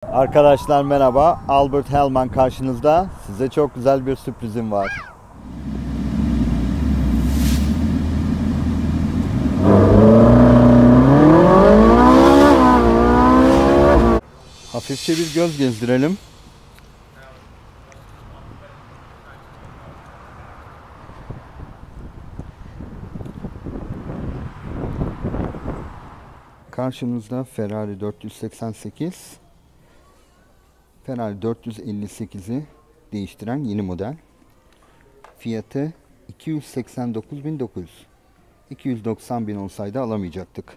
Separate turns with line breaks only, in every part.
Arkadaşlar merhaba. Albert Hellman karşınızda. Size çok güzel bir sürprizim var. Hafifçe bir göz gezdirelim. Karşımızda Ferrari 488. Ferrari 458'i değiştiren yeni model. Fiyatı 289.900. 290.000 olsaydı alamayacaktık.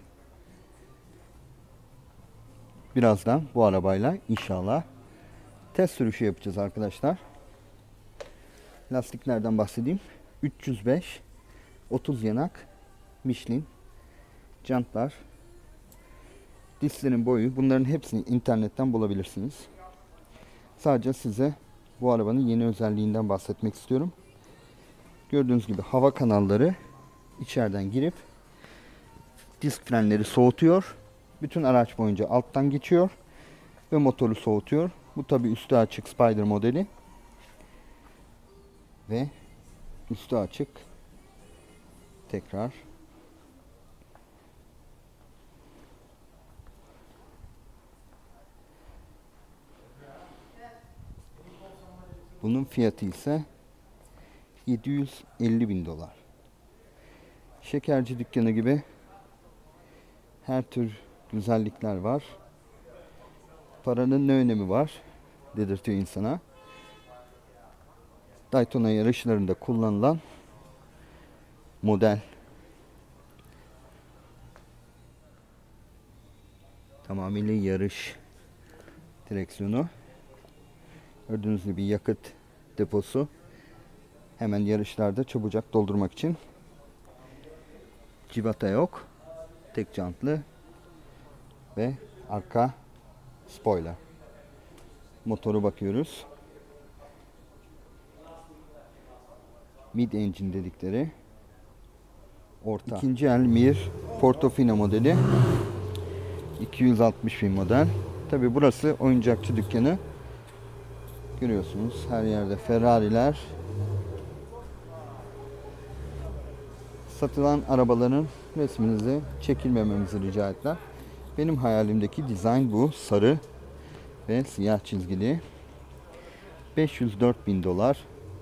Birazdan bu arabayla inşallah test sürüşü yapacağız arkadaşlar. Lastiklerden bahsedeyim. 305 30 yanak Michelin jantlar. Disklerin boyu, bunların hepsini internetten bulabilirsiniz. Sadece size bu arabanın yeni özelliğinden bahsetmek istiyorum. Gördüğünüz gibi hava kanalları içeriden girip disk frenleri soğutuyor. Bütün araç boyunca alttan geçiyor ve motoru soğutuyor. Bu tabi üstü açık Spider modeli ve üstü açık tekrar. Bunun fiyatı ise 750.000 dolar. Şekerci dükkanı gibi her tür güzellikler var. Paranın ne önemi var dedirtiyor insana. Daytona yarışlarında kullanılan model. Tamamıyla yarış direksiyonu. Gördüğünüz gibi yakıt deposu. Hemen yarışlarda çabucak doldurmak için. Civata yok. Tek jantlı ve arka spoiler. Motoru bakıyoruz. Mid engine dedikleri orta. İkinci el Mir Portofino modeli. 260.000 model. Tabi burası oyuncakçı dükkanı. Görüyorsunuz her yerde Ferrari'ler. Satılan arabaların resminizi çekilmememizi rica ettiler. Benim hayalimdeki dizayn bu. Sarı ve siyah çizgili. 504.000 dolar.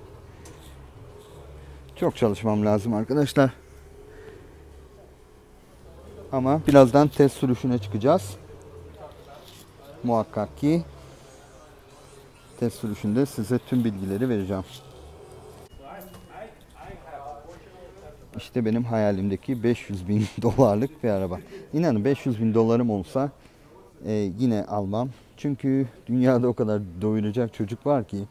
Çok çalışmam lazım arkadaşlar. Ama birazdan test sürüşüne çıkacağız. Muhakkak ki test sürüşünde size tüm bilgileri vereceğim. İşte benim hayalimdeki 500.000 dolarlık bir araba. İnanın 500.000 dolarım olsa yine almam. Çünkü dünyada o kadar doyuracak çocuk var ki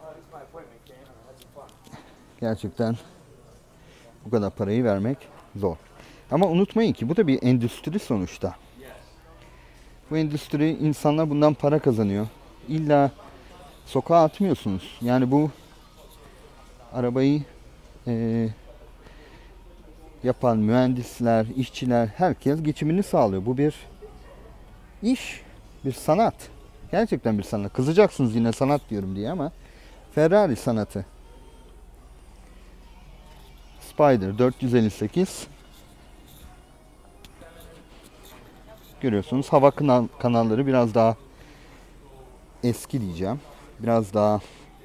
gerçekten bu kadar parayı vermek zor. Ama unutmayın ki bu da bir endüstri sonuçta. Bu endüstri, insanlar bundan para kazanıyor. İlla sokağa atmıyorsunuz. Yani bu arabayı yapan mühendisler, işçiler, herkes geçimini sağlıyor. Bu bir iş, bir sanat. Gerçekten bir sanat. Kızacaksınız yine sanat diyorum diye ama Ferrari sanatı. Spider 458. Görüyorsunuz hava kanalları biraz daha eski diyeceğim. Biraz daha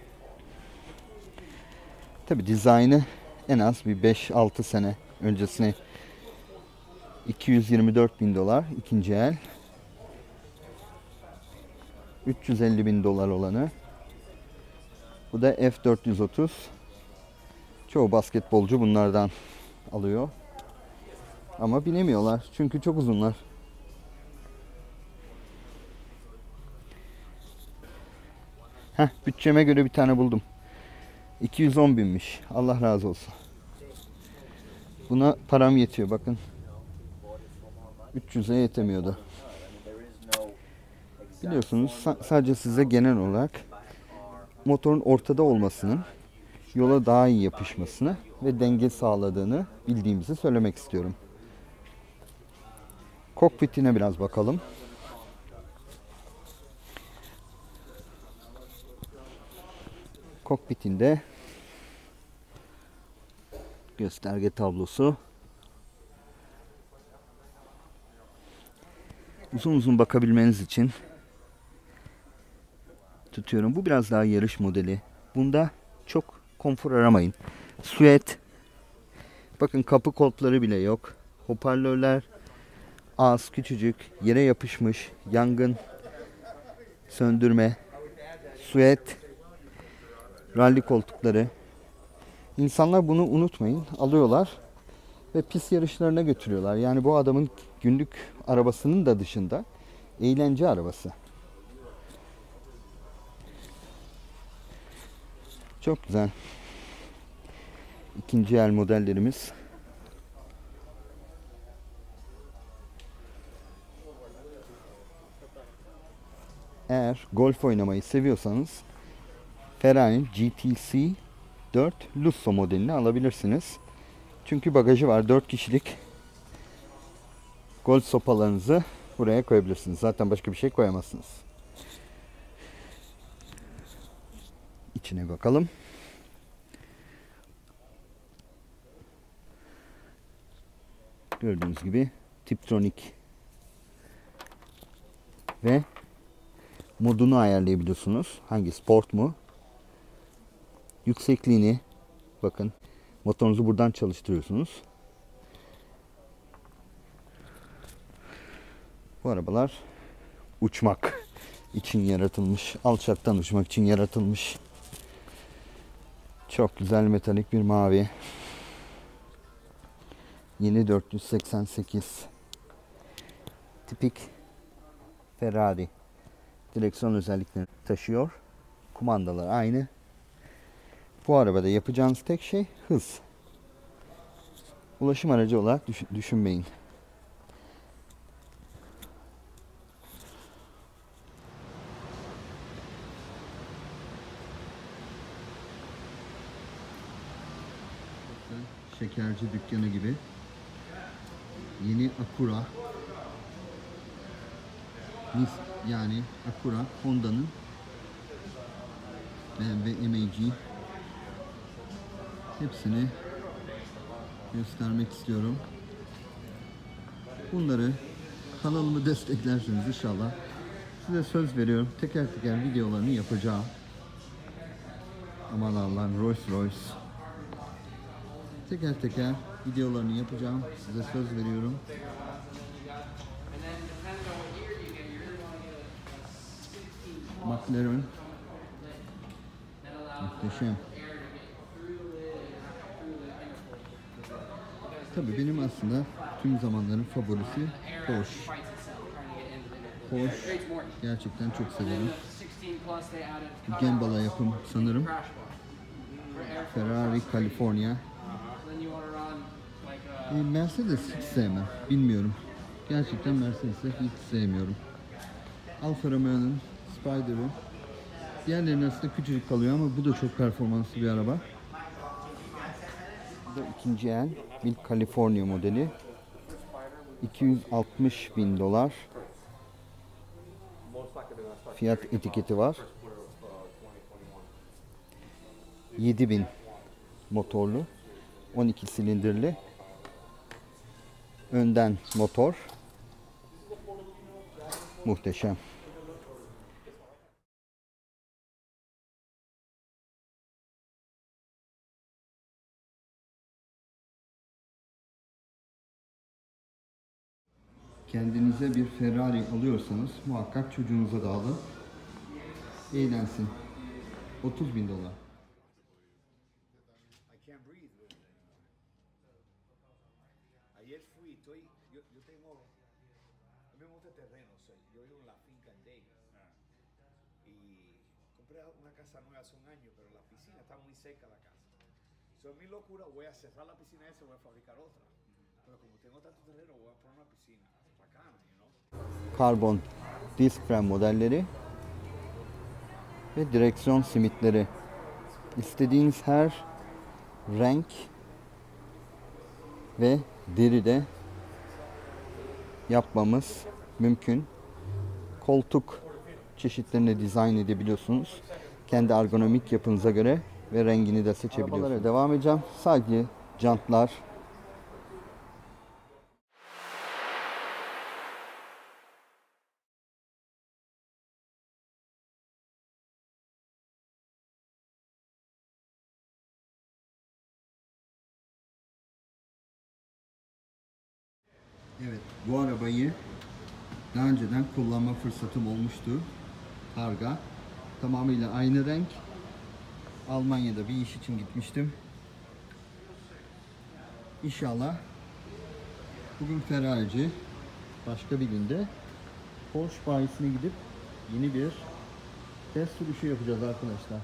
tabi dizaynı en az bir 5-6 sene öncesine. 224.000 dolar ikinci el. 350.000 dolar olanı. Bu da F430. Çoğu basketbolcu bunlardan alıyor. Ama binemiyorlar çünkü çok uzunlar. Bütçeme göre bir tane buldum. 210.000'miş. Allah razı olsun. Buna param yetiyor bakın. 300'e yetemiyordu. Biliyorsunuz sadece size genel olarak motorun ortada olmasının yola daha iyi yapışmasını ve denge sağladığını bildiğimizi söylemek istiyorum. Kokpitine biraz bakalım. Kokpitinde gösterge tablosu. Uzun uzun bakabilmeniz için tutuyorum. Bu biraz daha yarış modeli. Bunda çok konfor aramayın. Suede. Bakın kapı koltukları bile yok. Hoparlörler az, küçücük, yere yapışmış, yangın söndürme, suede, ralli koltukları. İnsanlar bunu unutmayın, alıyorlar ve pist yarışlarına götürüyorlar. Yani bu adamın günlük arabasının da dışında eğlence arabası. Çok güzel. İkinci el modellerimiz. Eğer golf oynamayı seviyorsanız Ferrari'nin GTC 4 Lusso modelini alabilirsiniz. Çünkü bagajı var. 4 kişilik golf sopalarınızı buraya koyabilirsiniz. Zaten başka bir şey koyamazsınız. İçine bakalım. Gördüğünüz gibi Tiptronic ve modunu ayarlayabiliyorsunuz. Hangi, sport mu? Yüksekliğini, bakın, motorunuzu buradan çalıştırıyorsunuz. Bu arabalar uçmak için yaratılmış. Alçaktan uçmak için yaratılmış. Çok güzel metalik bir mavi. Yeni 488. Tipik Ferrari direksiyon özelliklerini taşıyor. Kumandalar aynı. Bu arabada yapacağınız tek şey hız. Ulaşım aracı olarak düşünmeyin. Şekerci dükkanı gibi. Yeni Acura. Yani Acura, Honda'nın BMW MG. Hepsini göstermek istiyorum. Bunları kanalımı desteklerseniz inşallah size söz veriyorum. Teker teker videolarını yapacağım. Aman Allah'ım, Rolls Royce. Teker teker videolarını yapacağım. Size söz veriyorum. McLaren. Muhteşem. Tabii benim aslında tüm zamanların favorisi Porsche. Porsche gerçekten çok severim. Gembala yapım sanırım. Ferrari California. Mercedes hiç sevmem. Bilmiyorum. Gerçekten Mercedes'i hiç sevmiyorum. Alfa Romeo'nun Spider'ı. Diğerlerinin arasında küçücük kalıyor ama bu da çok performanslı bir araba. Bu da ikinci el bir California modeli. 260.000 dolar. Fiyat etiketi var. 7.000 motorlu. 12 silindirli. Önden motor. Muhteşem. Kendinize bir Ferrari alıyorsanız muhakkak çocuğunuza da alın. Eğlensin. 30.000 dolar.
Una casa nueva hace un año, pero la piscina está muy cerca de la casa. So, en mi locura voy a cerrar la piscina esa y voy a fabricar otra. Pero como tengo tanto terreno, voy a poner una piscina bacana, you know.
Karbon disk fren modelleri ve direksiyon simitleri. İstediğiniz her renk ve deride yapmamız mümkün. Koltuk çeşitlerini dizayn edebiliyorsunuz. Kendi ergonomik yapınıza göre ve rengini de seçebiliyorsunuz. Arabalara devam edeceğim. Sadece jantlar. Evet, bu arabayı daha önceden kullanma fırsatım olmuştu. Targa. Tamamıyla aynı renk. Almanya'da bir iş için gitmiştim. İnşallah bugün Ferrari'ci, başka bir günde Porsche bayisine gidip yeni bir test sürüşü yapacağız arkadaşlar.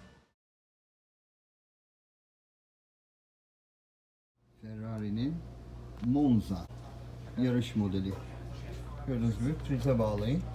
Ferrari'nin Monza yarış modeli. Gördüğünüz gibi prize bağlayın.